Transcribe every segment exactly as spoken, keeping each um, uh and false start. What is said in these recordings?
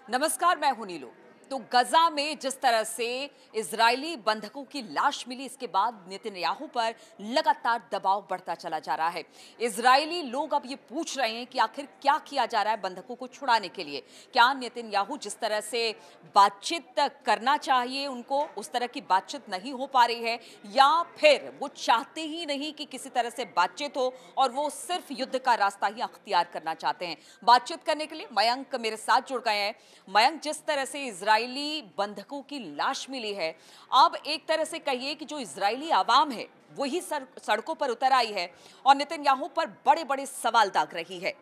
नमस्कार, मैं हूं नीलू। तो गजा में जिस तरह से इजरायली बंधकों की लाश मिली, इसके बाद नेतन्याहू पर लगातार दबाव बढ़ता चला जा रहा है। इजरायली लोग अब ये पूछ रहे हैं कि आखिर क्या किया जा रहा है बंधकों को छुड़ाने के लिए। क्या नेतन्याहू जिस तरह से बातचीत करना चाहिए उनको, उस तरह की बातचीत नहीं हो पा रही है, या फिर वो चाहते ही नहीं कि किसी तरह से बातचीत हो और वो सिर्फ युद्ध का रास्ता ही अख्तियार करना चाहते हैं। बातचीत करने के लिए मयंक मेरे साथ जुड़ गए हैं। मयंक, जिस तरह से इजरायली बंधकों की लाश मिली है, अब एक तरह से कहिए कि जो इजरायली आवाम है वही सड़कों पर उतर आई है और नेतन्याहू पर बड़े बड़े सवाल दाग रही है।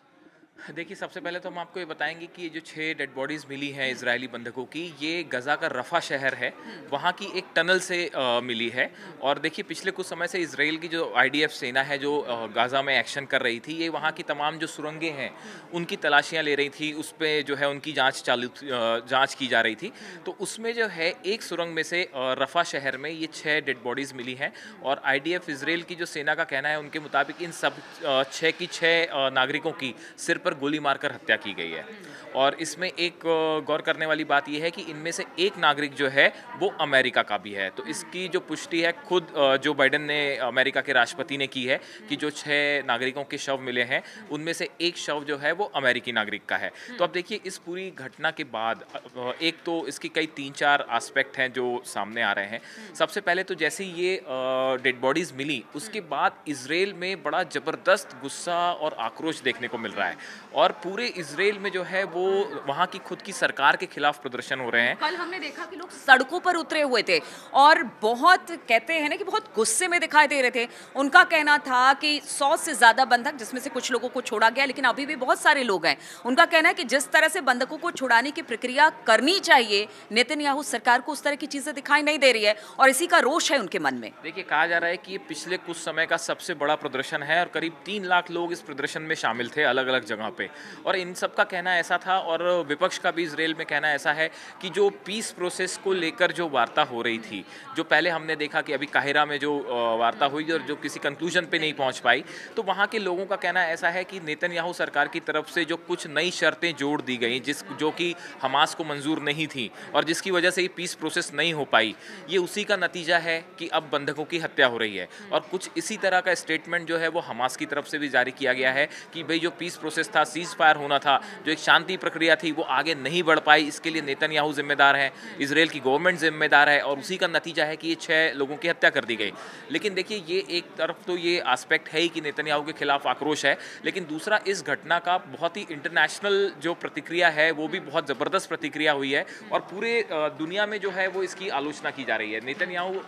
देखिए, सबसे पहले तो हम आपको ये बताएंगे कि ये जो छः डेड बॉडीज़ मिली हैं इजरायली बंधकों की, ये गज़ा का रफ़ा शहर है, वहाँ की एक टनल से आ, मिली है। और देखिए, पिछले कुछ समय से इजराइल की जो आईडीएफ सेना है जो गाज़ा में एक्शन कर रही थी, ये वहाँ की तमाम जो सुरंगें हैं उनकी तलाशियाँ ले रही थी, उस पर जो है उनकी जाँच चालू जाँच की जा रही थी। तो उसमें जो है एक सुरंग में से रफ़ा शहर में ये छः डेड बॉडीज़ मिली हैं। और आई डी एफ इजराइल की जो सेना का कहना है, उनके मुताबिक इन सब छः की छः नागरिकों की सिर पर गोली मारकर हत्या की गई है। और इसमें एक गौर करने वाली बात यह है कि इनमें से एक नागरिक जो है वो अमेरिका का भी है। तो इसकी जो पुष्टि है खुद जो बाइडेन ने, अमेरिका के राष्ट्रपति ने की है कि जो छह नागरिकों के शव मिले हैं उनमें से एक शव जो है वो अमेरिकी नागरिक का है। तो अब देखिए, इस पूरी घटना के बाद एक तो इसकी कई तीन चार एस्पेक्ट हैं जो सामने आ रहे हैं। सबसे पहले तो जैसे ये डेड बॉडीज मिली, उसके बाद इजराइल में बड़ा जबरदस्त गुस्सा और आक्रोश देखने को मिल रहा है। और पूरे इजराइल में जो है वो वहाँ की खुद की सरकार के खिलाफ प्रदर्शन हो रहे हैं। कल हमने देखा कि लोग सड़कों पर उतरे हुए थे और बहुत, कहते हैं ना कि बहुत गुस्से में दिखाई दे रहे थे। उनका कहना था कि सौ से ज्यादा बंधक, जिसमें से कुछ लोगों को छोड़ा गया, लेकिन अभी भी बहुत सारे लोग हैं। उनका कहना है कि जिस तरह से बंधकों को छुड़ाने की प्रक्रिया करनी चाहिए, नेतन्याहू सरकार को उस तरह की चीजें दिखाई नहीं दे रही है और इसी का रोष है उनके मन में। देखिए, कहा जा रहा है कि ये पिछले कुछ समय का सबसे बड़ा प्रदर्शन है और करीब तीन लाख लोग इस प्रदर्शन में शामिल थे अलग अलग जगह पे। और इन सब का कहना ऐसा था, और विपक्ष का भी इजराइल में कहना ऐसा है कि जो पीस प्रोसेस को लेकर जो वार्ता हो रही थी, जो पहले हमने देखा कि अभी काहिरा में जो वार्ता हुई और जो किसी कंक्लूजन पे नहीं पहुंच पाई, तो वहाँ के लोगों का कहना ऐसा है कि नेतन्याहू सरकार की तरफ से जो कुछ नई शर्तें जोड़ दी गई, जिस जो कि हमास को मंजूर नहीं थी और जिसकी वजह से ये पीस प्रोसेस नहीं हो पाई, ये उसी का नतीजा है कि अब बंधकों की हत्या हो रही है। और कुछ इसी तरह का स्टेटमेंट जो है वो हमास की तरफ से भी जारी किया गया है कि भाई जो पीस प्रोसेस था, सीज फायर होना था, जो एक शांति प्रक्रिया थी, वो आगे नहीं बढ़ पाई। इसके लिए नेतन्याहू जिम्मेदार है, इजराइल की गवर्नमेंट जिम्मेदार है, और उसी का नतीजा है कि ये छह लोगों की हत्या कर दी गई। लेकिन देखिए, ये एक तरफ तो ये एस्पेक्ट है ही कि नेतन्याहू के खिलाफ आक्रोश है, लेकिन दूसरा इस घटना का बहुत ही इंटरनेशनल जो प्रतिक्रिया है वो भी बहुत ज़बरदस्त प्रतिक्रिया हुई है और पूरे दुनिया में जो है वो इसकी आलोचना की जा रही है। नेतन्याहू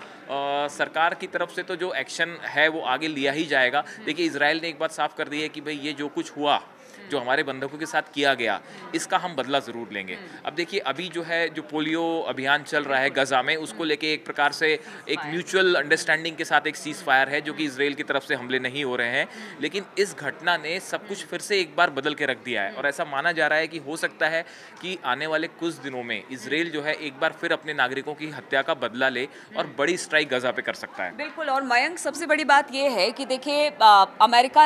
सरकार की तरफ से तो जो एक्शन है वो आगे लिया ही जाएगा। देखिए, इजराइल ने एक बात साफ कर दी है कि भाई ये जो कुछ हुआ, जो हमारे बंधकों के साथ किया गया, इसका हम बदला ज़रूर लेंगे। अब देखिए, अभी जो है जो पोलियो अभियान चल रहा है गजा में, उसको लेके एक प्रकार से एक म्यूचुअल अंडरस्टैंडिंग के साथ एक सीज फायर है, जो कि इजराइल की तरफ से हमले नहीं हो रहे हैं। लेकिन इस घटना ने सब कुछ फिर से एक बार बदल के रख दिया है और ऐसा माना जा रहा है कि हो सकता है कि आने वाले कुछ दिनों में इजराइल जो है एक बार फिर अपने नागरिकों की हत्या का बदला ले और बड़ी स्ट्राइक गजा पे कर सकता है। बिल्कुल। और मयंक, सबसे बड़ी बात यह है कि देखिए, अमेरिका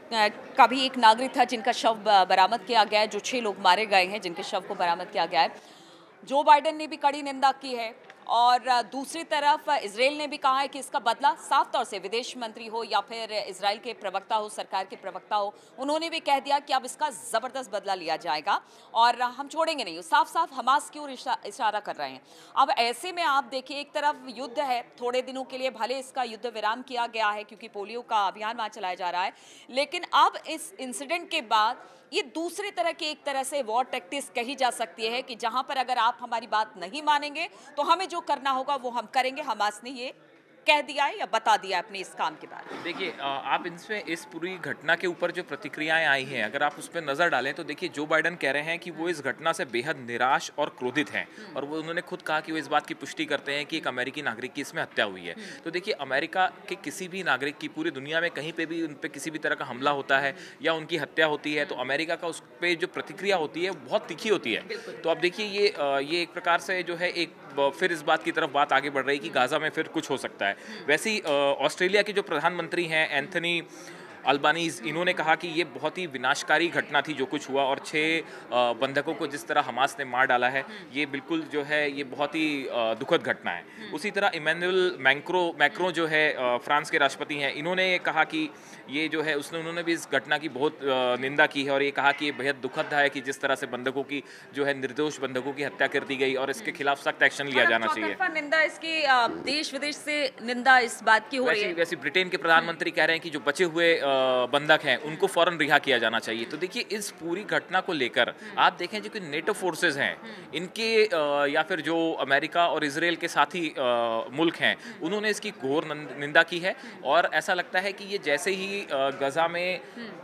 का भी एक नागरिक था जिनका शव बरामद किया गया है, जो छह लोग मारे गए हैं जिनके शव को बरामद किया गया है। जो बाइडेन ने भी कड़ी निंदा की है और दूसरी तरफ इजराइल ने भी कहा है कि इसका बदला, साफ तौर से विदेश मंत्री हो या फिर इजराइल के प्रवक्ता हो, सरकार के प्रवक्ता हो, उन्होंने भी कह दिया कि अब इसका ज़बरदस्त बदला लिया जाएगा और हम छोड़ेंगे नहीं। साफ साफ हमास की ओर इशारा कर रहे हैं। अब ऐसे में आप देखिए, एक तरफ युद्ध है, थोड़े दिनों के लिए भले इसका युद्ध विराम किया गया है क्योंकि पोलियो का अभियान वहाँ चलाया जा रहा है, लेकिन अब इस इंसिडेंट के बाद ये दूसरे तरह की, एक तरह से वॉर टैक्टिक्स कही जा सकती है कि जहां पर अगर आप हमारी बात नहीं मानेंगे तो हमें जो करना होगा वो हम करेंगे। हमास ने ये कह दिया है या बता दिया अपने इस काम के बारे में। देखिए, आप इसमें इस पूरी घटना के ऊपर जो प्रतिक्रियाएं आई हैं, अगर आप उस पर नज़र डालें तो देखिए, जो बाइडेन कह रहे हैं कि वो इस घटना से बेहद निराश और क्रोधित हैं और वो उन्होंने खुद कहा कि वो इस बात की पुष्टि करते हैं कि एक अमेरिकी नागरिक की इसमें हत्या हुई है। तो देखिए, अमेरिका के किसी भी नागरिक की पूरी दुनिया में कहीं पर भी उन पर किसी भी तरह का हमला होता है या उनकी हत्या होती है, तो अमेरिका का उस पर जो प्रतिक्रिया होती है बहुत तीखी होती है। तो अब देखिए, ये ये एक प्रकार से जो है एक फिर इस बात की तरफ बात आगे बढ़ रही है कि गाजा में फिर कुछ हो सकता है। वैसे ही ऑस्ट्रेलिया के जो प्रधानमंत्री हैं, एंथनी अल्बानीज, इन्होंने कहा कि ये बहुत ही विनाशकारी घटना थी जो कुछ हुआ, और छः बंधकों को जिस तरह हमास ने मार डाला है, ये बिल्कुल जो है ये बहुत ही दुखद घटना है। उसी तरह इमैनुअल मैक्रो मैक्रो जो है फ्रांस के राष्ट्रपति हैं, इन्होंने कहा कि ये जो है उसने उन्होंने भी इस घटना की बहुत निंदा की है, और ये कहा कि ये बेहद दुखद है कि जिस तरह से बंधकों की जो है निर्दोष बंधकों की हत्या कर दी गई, और इसके खिलाफ सख्त एक्शन लिया जाना चाहिए। निंदा इसकी देश विदेश से निंदा इस बात की हो रही है। वैसे ब्रिटेन के प्रधानमंत्री कह रहे हैं कि जो बचे हुए बंधक हैं उनको फौरन रिहा किया जाना चाहिए। तो देखिए इस पूरी घटना को लेकर आप देखें जो कि नेटो फोर्सेस हैं इनके या फिर जो अमेरिका और इजराइल के साथी मुल्क हैं, उन्होंने इसकी घोर निंदा की है, और ऐसा लगता है कि ये जैसे ही गजा में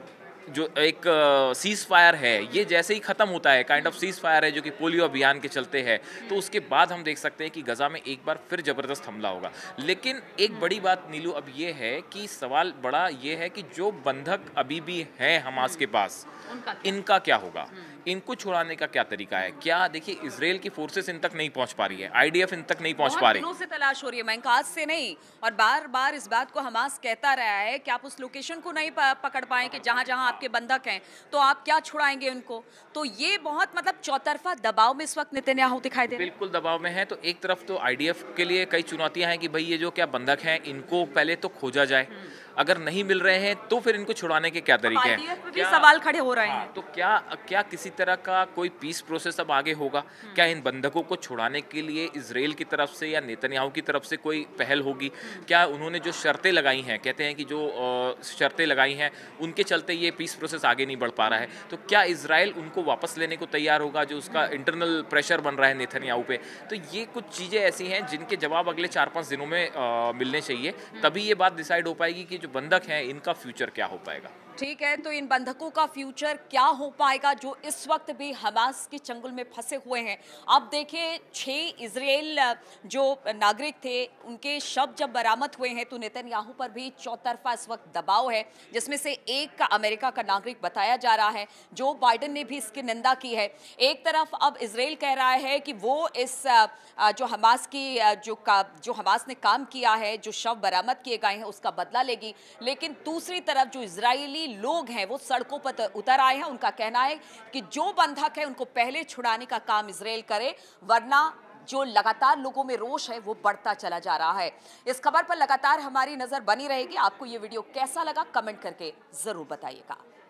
जो एक सीज फायर है ये जैसे ही ख़त्म होता है, काइंड ऑफ सीज फायर है जो कि पोलियो अभियान के चलते है, तो उसके बाद हम देख सकते हैं कि गजा में एक बार फिर ज़बरदस्त हमला होगा। लेकिन एक बड़ी बात नीलू अब ये है कि सवाल बड़ा ये है कि जो बंधक अभी भी हैं हमास के पास, इनका क्या होगा, इनको छुड़ाने का क्या तरीका है? क्या देखिए इजराइल की फोर्सेस इन तक नहीं पहुंच पा रही है, आईडीएफ इन तक नहीं पहुंच पा रही, दिनों से तलाश हो रही है मयंक, आज से नहीं, और बार बार इस बात को हमास कहता रहा है कि आप उस लोकेशन को नहीं पकड़ पाए कि जहां जहां आपके बंधक हैं, तो आप क्या छुड़ाएंगे उनको? तो ये बहुत मतलब चौतरफा दबाव में इस वक्त नेतन्याहू दिखाई दे रहे हैं। बिल्कुल दबाव में है। तो एक तरफ तो आईडीएफ के लिए कई चुनौतियां हैं कि भाई ये जो क्या बंधक हैं इनको पहले तो खोजा जाए, अगर नहीं मिल रहे हैं तो फिर इनको छुड़ाने के क्या तरीके हैं, क्या सवाल खड़े हो रहे हैं। तो क्या क्या किसी तरह का कोई पीस प्रोसेस अब आगे होगा? क्या इन बंधकों को छुड़ाने के लिए इजराइल की तरफ से या नेतन्याहू की तरफ से कोई पहल होगी? क्या उन्होंने जो शर्तें लगाई हैं, कहते हैं कि जो शर्तें लगाई हैं उनके चलते ये पीस प्रोसेस आगे नहीं बढ़ पा रहा है, तो क्या इजराइल उनको वापस लेने को तैयार होगा, जो उसका इंटरनल प्रेशर बन रहा है नेतन्याहू पे? तो ये कुछ चीज़ें ऐसी हैं जिनके जवाब अगले चार पाँच दिनों में आ, मिलने चाहिए, तभी ये बात डिसाइड हो पाएगी कि जो बंधक हैं इनका फ्यूचर क्या हो पाएगा। ठीक है, तो इन बंधकों का फ्यूचर क्या हो पाएगा जो इस वक्त भी हमास के चंगुल में फंसे हुए हैं। अब देखिए छह इजराइल जो नागरिक थे उनके शव जब बरामद हुए हैं तो नेतन्याहू पर भी चौतरफा इस वक्त दबाव है, जिसमें से एक का अमेरिका का नागरिक बताया जा रहा है। जो बाइडेन ने भी इसकी निंदा की है। एक तरफ अब इजराइल कह रहा है कि वो इस जो हमास की जो का जो हमास ने काम किया है, जो शव बरामद किए गए हैं उसका बदला लेगी, लेकिन दूसरी तरफ जो इजरायली लोग हैं वो सड़कों पर उतर आए हैं। उनका कहना है कि जो बंधक है उनको पहले छुड़ाने का काम इजराइल करे, वरना जो लगातार लोगों में रोष है वो बढ़ता चला जा रहा है। इस खबर पर लगातार हमारी नजर बनी रहेगी। आपको ये वीडियो कैसा लगा कमेंट करके जरूर बताइएगा।